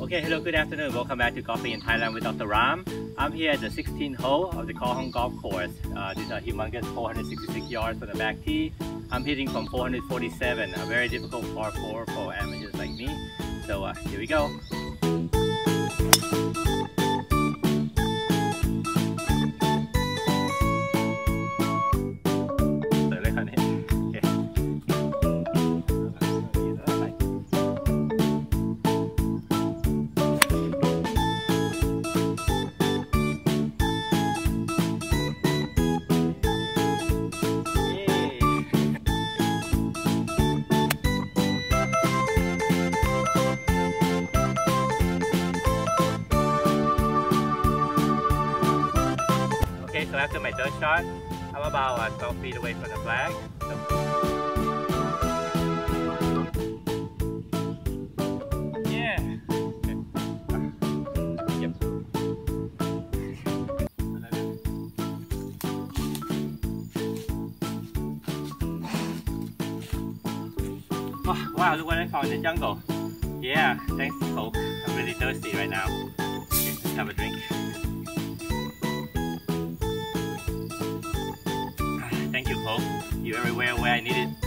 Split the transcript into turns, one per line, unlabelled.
Okay, hello, good afternoon. Welcome back to Golfing in Thailand with Dr. Ram. I'm here at the 16th hole of the Khao Hong Golf Course. These are humongous 466 yards from the back tee. I'm hitting from 447, a very difficult par 4 for amateurs like me. So here we go. So after my third shot, I'm about 12 feet away from the flag. Yeah. Yep. Oh, wow, look what I found in the jungle. Yeah, thanks Coke. I'm really thirsty right now. Okay, let's have a drink. Thank you, Coke. You're everywhere where I need it.